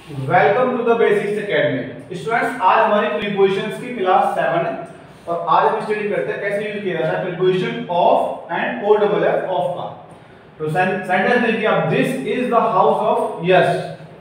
Welcome to the basics academy. Students, आज हमारी prepositions की क्लास 7 है और आज हम स्टडी करते हैं कैसे यूज किया जाता है preposition of and O double F of का। तो सेंटेंस देखिए, अब this is the house of Yash.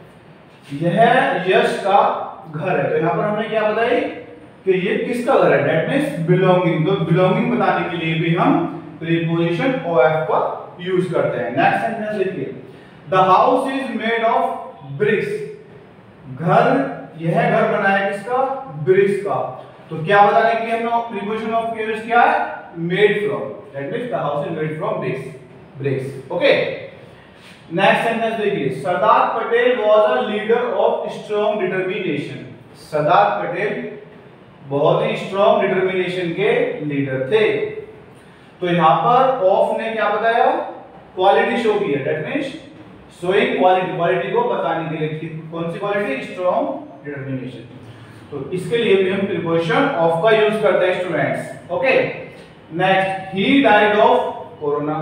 यह यश का घर है। तो यहाँ पर हमने क्या बताई कि ये किसका घर है, दैट मींस बिलोंगिंग। तो बिलोंगिंग बताने के लिए भी हम प्रीपोजिशन ऑफ का यूज करते हैं। नेक्स्ट सेंटेंस देखिए, the house is made of bricks. घर, यह घर बना है किसका, ब्रिक्स का। तो क्या बताने के लिए हमने प्रीपोजिशन ऑफ यूज किया है, made from, that means the house is made from bricks. Okay, next sentence देखिए, Sardar Patel was a leader of strong determination. Sardar Patel बहुत ही स्ट्रॉन्ग डिटरमिनेशन के लीडर थे। तो यहां पर ऑफ ने क्या बताया, क्वालिटी शो की है, that means showing quality, quality को बताने के लिए। कौन सी क्वालिटी, स्ट्रॉन्ग डिटरमिनेशन। तो इसके लिए भी हम प्रीपोजिशन ऑफ का यूज करते हैं students. Okay, next, he died of corona.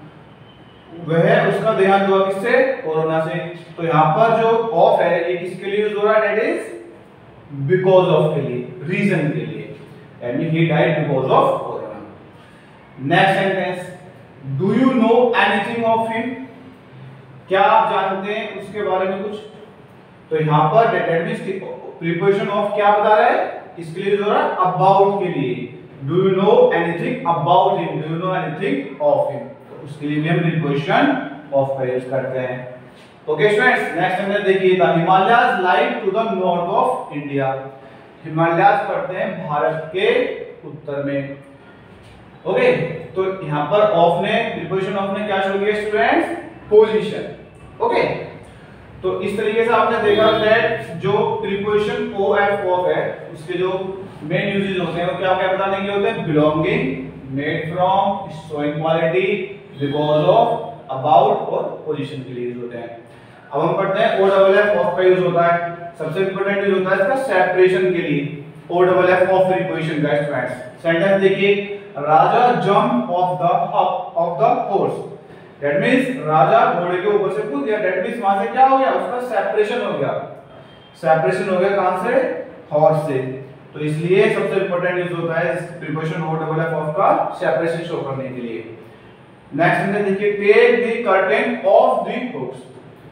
वह, उसका देहांत हुआ किससे, कोरोना से। तो यहां पर जो ऑफ है ये किसके लिए यूज हो रहा है, दैट इज बिकॉज ऑफ के लिए, रीजन के लिए, यानी he died because of corona. Next sentence, do you know anything of him. क्या आप जानते हैं उसके बारे में कुछ। तो यहां पर दैट मींस प्रीपोजिशन ऑफ क्या बता रहा है, किसके लिए यूज हो रहा है, अबाउट के लिए। Do you know anything about him, do you know anything of him. तो उसके लिए भी हम प्रीपोजिशन ऑफ का यूज करते हैं। ओके स्टूडेंट्स, नेक्स्ट सेंटेंस देखिए, the Himalayas lie to the north of India. Himalayas पड़ते हैं भारत के उत्तर में। ओके, तो यहां पर ऑफ ने, प्रीपोजिशन ऑफ ने क्या शो किया स्टूडेंट्स, पोजीशन। ओके, तो इस तरीके से आपने देखा दैट जो प्रीपोजिशन ओ एफ ऑफ है उसके जो मेन यूजेस होते हैं वो क्या क्या बताने के लिए होते हैं, belonging, made from, showing quality, because of, about और पोजीशन के लिए यूज होते हैं। अब हम पढ़ते हैं ओ डबल एफ ऑफ का यूज होता है, सबसे इंपॉर्टेंट यूज होता है इसका सेपरेशन के लिए। O double F off preposition का स्टूडेंट्स, सेंटेंस देखिए, Raja jump off the horse. That means Raja घोड़े के ऊपर से कूद गया, दैट मींस वहां से क्या हो गया, उसका सेपरेशन हो गया। सेपरेशन हो गया कहां से, हॉर्स से। तो इसलिए सबसे इंपॉर्टेंट यूज होता है इस preposition O double F of का सेपरेशन शो करने के लिए। नेक्स्ट सेंटेंस देखिए, take the curtain off the books.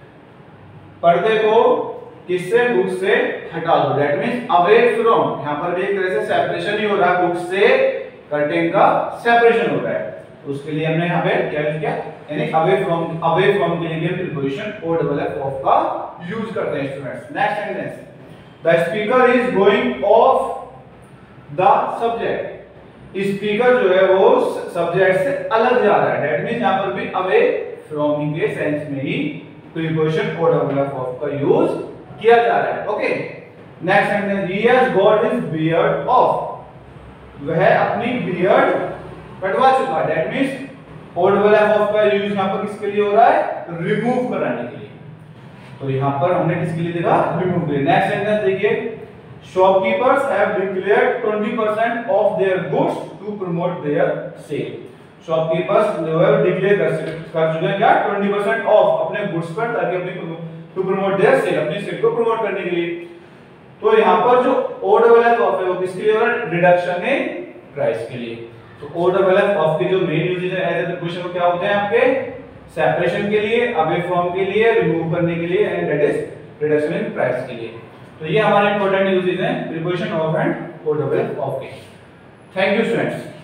पर्दे को किससे, बुक से हटा दो, दैट मींस अवे फ्रॉम। यहां पर भी एक तरह से सेपरेशन ही हो रहा है, बुक से कर्टेन का सेपरेशन हो रहा है। तो उसके लिए हमने यहां पे क्या यूज किया, यानी अवे फ्रॉम के लिए भी preposition O double F of का यूज करते हैं students. Next sentence, the speaker is going off the subject. Speaker जो है वो सब्जेक्ट से अलग जा रहा है, दैट मींस यहां पर भी अवे फ्रॉम के सेंस में ही preposition O double F of का यूज किया जा रहा है। Okay, next sentence, he has got his beard off. वह अपनी बियर्ड कटवा चुका है, that means O double F of का यूज यहां पर किसके लिए हो रहा है, रिमूव कराने के लिए। तो यहां पर हमने किसके लिए देखा, रिमूव के लिए। नेक्स्ट सेंटेंस देखिए, shopkeepers have declared 20% off their goods to promote their sale. Shopkeepers जो है डिक्लेयर कर चुके हैं क्या, 20% ऑफ अपने गुड्स पर, ताकि अपनी टू प्रमोट देयर सेल, अपनी सेल को प्रमोट करने के लिए। तो यहां पर जो ओ डबल एफ ऑफ है वो किसके लिए हो रहा है, रिडक्शन इन प्राइस के लिए। तो ओ डबल एफ ऑफ के जो मेन यूजेस है एज ए प्रीपोजिशन वो क्या होते हैं आपके, सेपरेशन के लिए, अवे फ्रॉम के लिए, रिमूव करने के लिए, and that is reduction in price के लिए। तो ये हमारे इंपॉर्टेंट यूजेस हैं preposition of and O double F off के। Thank you students.